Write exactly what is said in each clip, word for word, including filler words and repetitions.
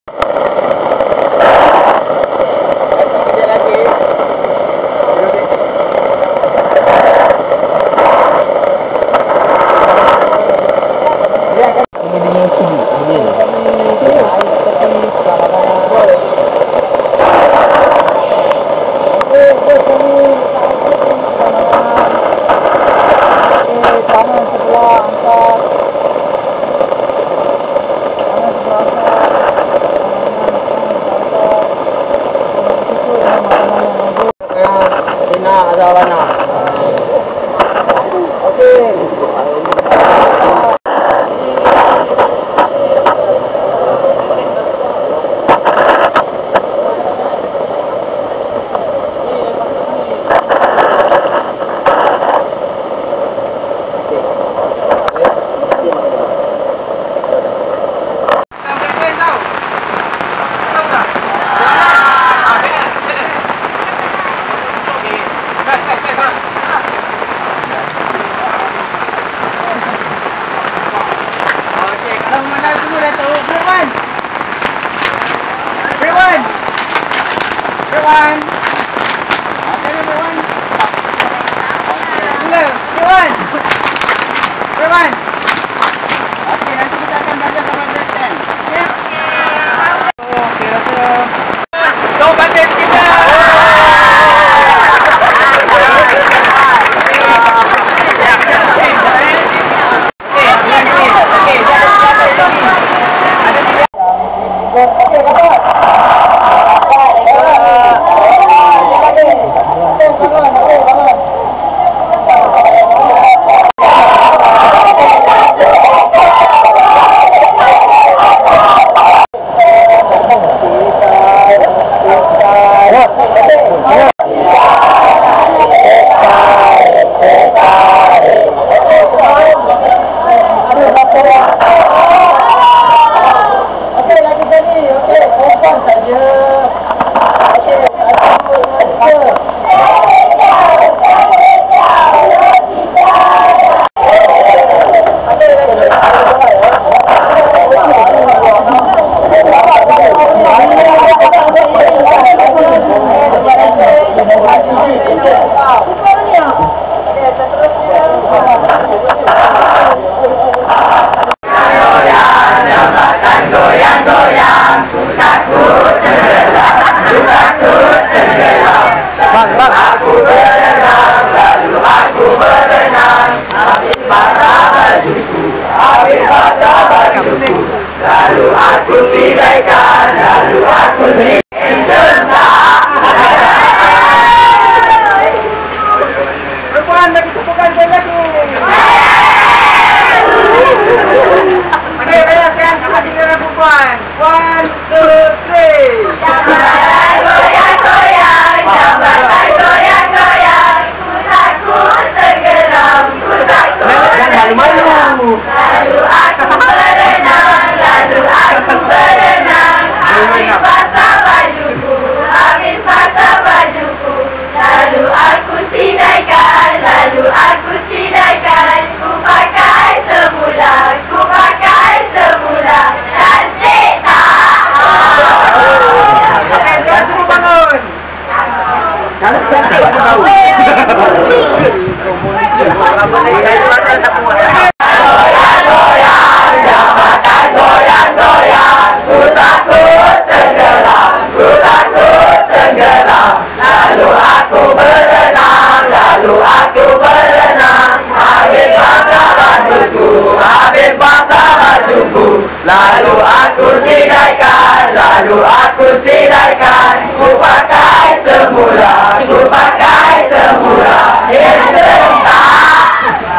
Lalu aku sidaikan, lalu aku sidaikan, ku pakai semula, ku pakai semula, yang serentak.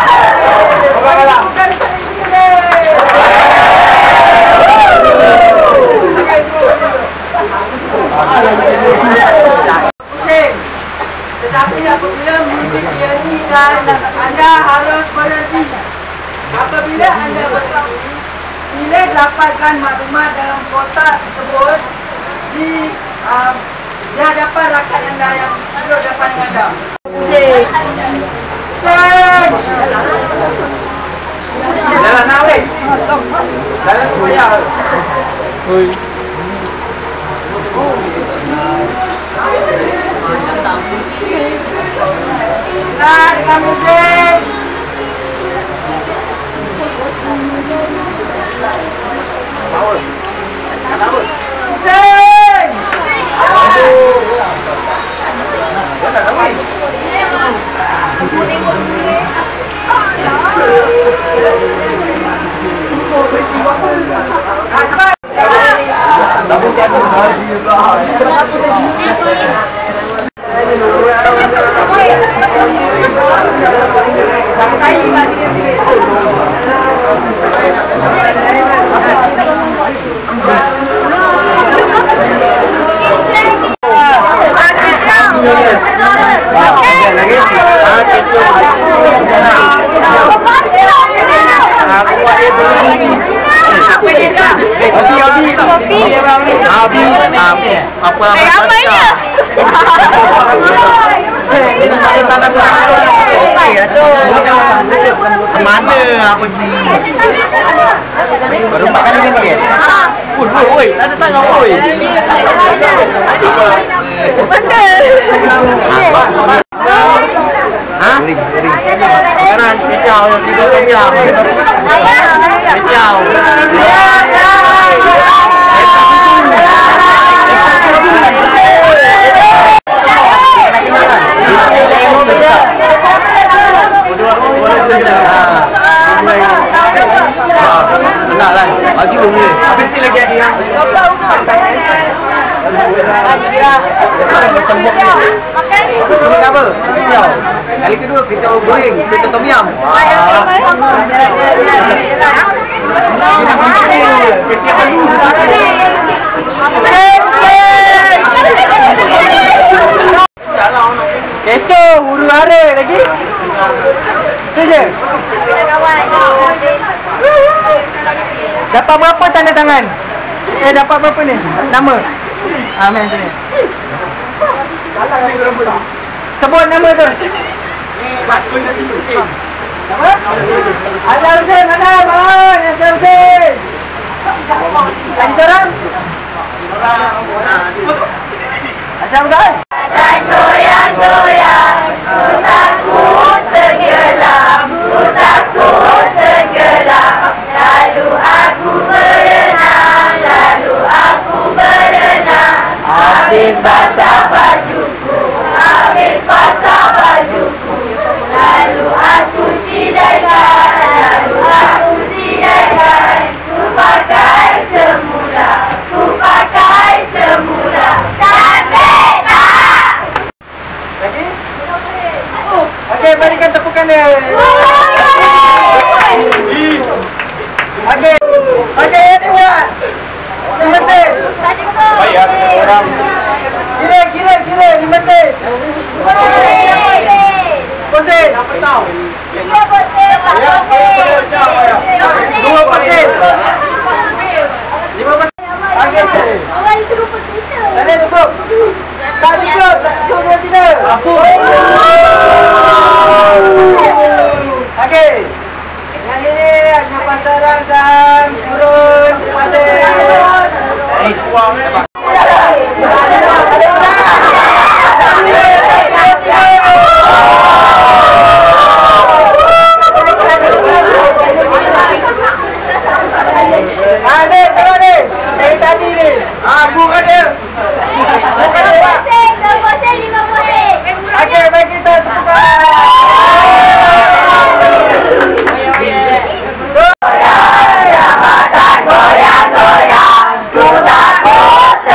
Tetapi apabila musik dinyanyikan, anda harus berhenti. Apabila anda berhenti, bila dapatkan maklumat dalam kotak tersebut di um, di hadapan rakyat anda yang duduk depan anda. Musik. Jalan naik. Jalan kuliah. Nah, kamu deh. Paul. Paul. Sing. Aduh. Ya tak tahu. Abi, abi, apa apa ya? Kemana aku pergi? Baru makan ini lagi. Pun, woi, ada tangga woi. Hah? Sekarang kecau, tiga kecau. Kecau. Benar lah, baju ni. Habis ni lagi ada yang macam bok ni. Ini apa? Kicau. Kali kedua kicau goreng, kicau tom yum. Kecoh, huru hara lagi. Tu je. Dapat berapa tanda tangan? Eh, dapat berapa ni? Nama? Ah, main sini. Sebut nama tu. Nama? Azhar Hussein, mana? Bangun, Azhar Hussein. Tadi seorang? Azhar Hussein? Dan goyang-goyang, ku takut tenggelam, ku takut tenggelam. Lalu aku berenang, lalu aku berenang. Habis basah bajuku, habis basah bajuku. Lalu aku sidaikan, lalu aku sidaikan. Ku pakai semula, ku pakai semula. Cantik tak? Lagi? Okey, berikan tepukan dia. Okey. Okey, ini buat. Lima sen. Bayar orang. Kira, kira, kira. Lima sen. Sepuluh sen. Dua persen. Lima persen. Okey. Tak ada cukup. Tak cukup. Tak cukup dua tiga. Apa? Okey. Yang ini hanya pasaran saham turun pada eh kuang apa? Ada tengok ni. Dari tadi ni. Ah, buka dia. Buka dia. Okey, baik kita tepukan. Goyang, goyang, ku takut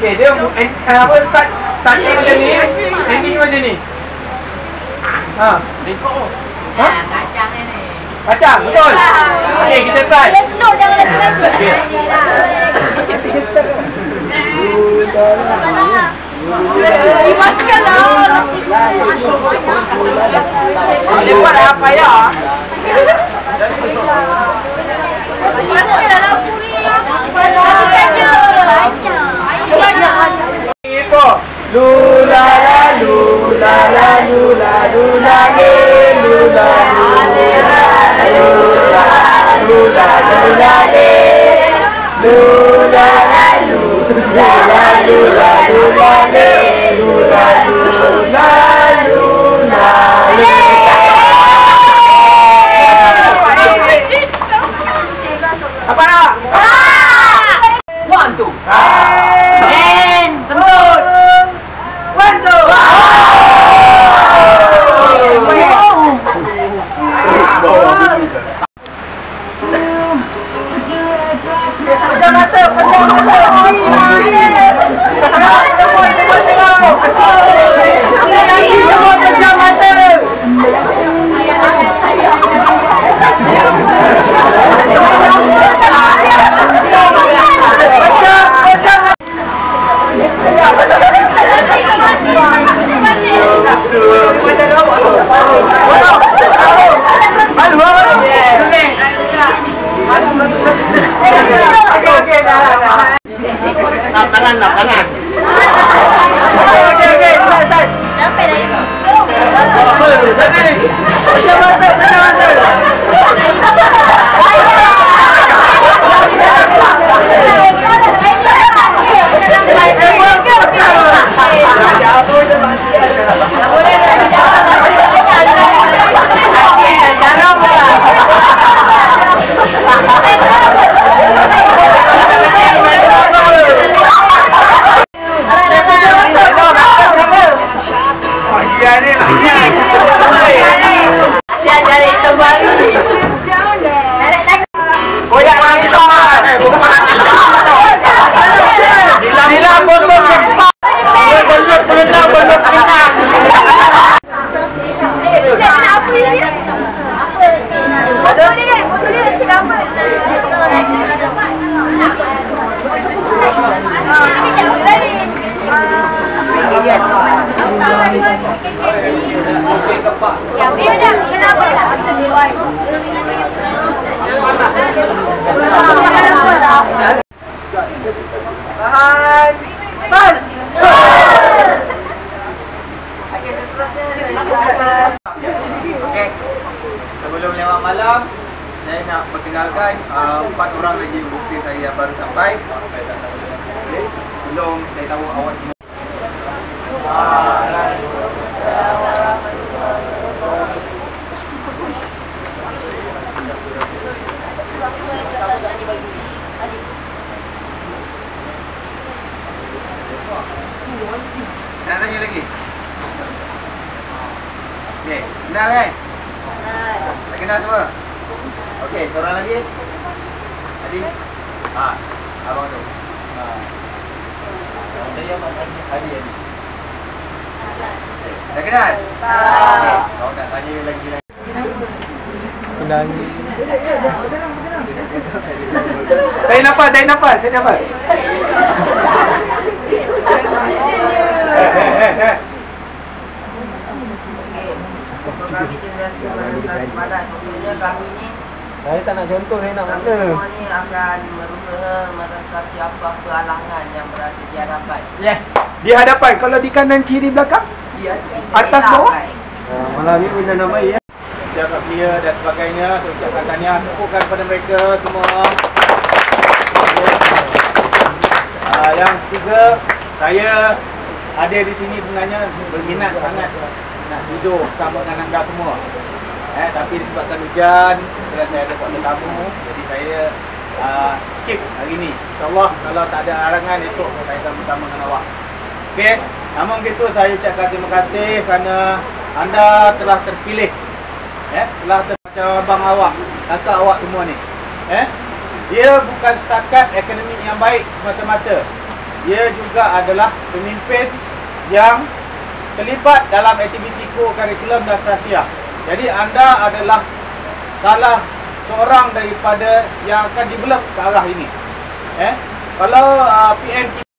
Okey, dia eh, apa start starting macam ni, ending macam ni. Ha, rekod. Ha? Kacang ni. Kacang, betul. Okey, kita try. Dia slow jangan laju-laju. Okey. Dimakan lah. Boleh buat apa ya? Lula la lula la lula lula le lula lula lula lula lula le lula la lula la lula lula le lula lula lula le. Apa nak? One two. And tembus. One two. Pejam mata, pejam mata. Pejam mata. Nak tangan, nak tangan. Okey, okey, start, start. Sampai dah itu. Apa? Jadi, pejam mata, pejam mata. Koyak lagi lah. Dila bondok cepat. Bondok berenang, bondok berenang. Apa ini? Apa ini? Betul ni, betul ni kenapa? Tahan. Pas. Okey, seterusnya saya Okey. Sebelum lewat malam, saya nak perkenalkan uh, empat orang lagi bukti saya yang baru sampai. Saya tak tahu boleh. Belum saya tahu awak semua. Nak tanya lagi? Okey, kenal kan? Tak kenal semua? Okey, seorang lagi? Adi? Ha, abang tu. Ha. Saya abang Adi, Adi. Okay. Dah kenal? Tak. Kau nak tanya lagi lagi. Kenal. Saya nampak, saya nampak, saya nampak. kami generasi generasi padat. Tentunya kami ni Saya tak nak contoh, saya nak kami mana. semua ni akan berusaha merangkasi apa-apa halangan yang berada di hadapan. Yes. Di hadapan, kalau di kanan kiri belakang? Di Atas bawah? Uh, malam ni bila nama ya. Jaga clear dan sebagainya. Saya ucapkan tahniah, tepukan pada mereka semua. Uh, yang ketiga, saya ada di sini sebenarnya berminat sangat nak duduk bersama dengan anda semua. Eh, tapi disebabkan hujan, dan saya ada buat tetamu, jadi saya uh, skip hari ni. InsyaAllah kalau tak ada halangan, esok saya sama-sama dengan awak. Okey, namun begitu saya ucapkan terima kasih kerana anda telah terpilih. Eh, telah terpilih abang awak, kakak awak semua ni. Eh, dia bukan setakat akademik yang baik semata-mata. dia juga adalah pemimpin yang terlibat dalam aktiviti ko-kurikulum dan sasiah. Jadi anda adalah salah seorang daripada yang akan develop ke arah ini. Eh, kalau uh, P M